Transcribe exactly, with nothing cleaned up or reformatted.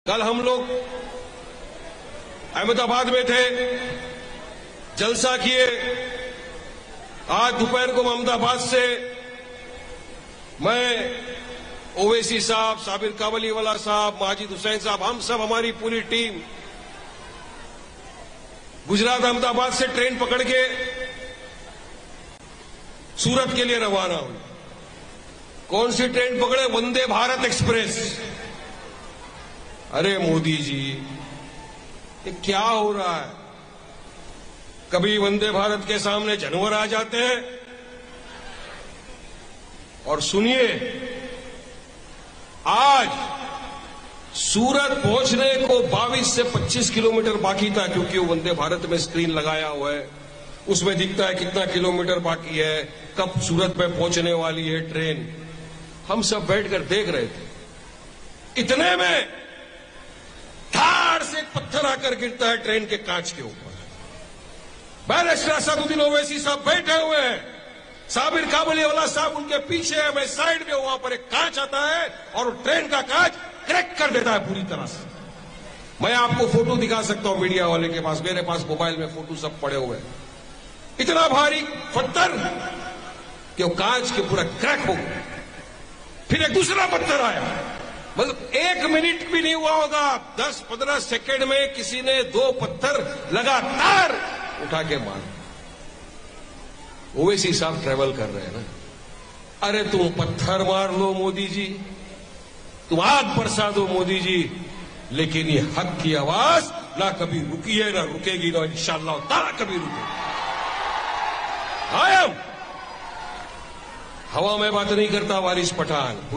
कल हम लोग अहमदाबाद में थे, जलसा किए। आज दोपहर को अहमदाबाद से मैं ओवैसी साहब, साबिर काबलीवाला साहब, माजिद हुसैन साहब, हम सब, हमारी पूरी टीम गुजरात अहमदाबाद से ट्रेन पकड़ के सूरत के लिए रवाना हुई। कौन सी ट्रेन पकड़े? वंदे भारत एक्सप्रेस। अरे मोदी जी, ये क्या हो रहा है? कभी वंदे भारत के सामने जानवर आ जाते हैं। और सुनिए, आज सूरत पहुंचने को बाईस से पच्चीस किलोमीटर बाकी था, क्योंकि वो वंदे भारत में स्क्रीन लगाया हुआ है, उसमें दिखता है कितना किलोमीटर बाकी है, कब सूरत में पहुंचने वाली है ट्रेन। हम सब बैठकर देख रहे थे। इतने में धाड़ से एक पत्थर आकर गिरता है ट्रेन के कांच के ऊपर। बैरिस्टर असदुद्दीन ओवैसी साहब बैठे हुए हैं, साबिर काबलीवाला साहब उनके पीछे है, मैं साइड में, वहां पर एक कांच आता है और ट्रेन का कांच क्रैक कर देता है पूरी तरह से। मैं आपको फोटो दिखा सकता हूं मीडिया वाले के पास, मेरे पास मोबाइल में फोटो सब पड़े हुए हैं। इतना भारी पत्थर कि वो कांच के पूरा क्रैक हो गया। फिर एक दूसरा पत्थर आया, मतलब एक मिनट भी नहीं हुआ होगा, दस पंद्रह सेकंड में किसी ने दो पत्थर लगातार उठा के मार। ओवैसी साहब ट्रेवल कर रहे हैं ना। अरे तुम पत्थर मार लो मोदी जी, तुम आग बरसा दो मोदी जी, लेकिन ये हक की आवाज ना कभी रुकी है, ना रुकेगी, ना इंशाअल्लाह ताला कभी रुकेगी। कायम। हवा में बात नहीं करता वारिस पठान।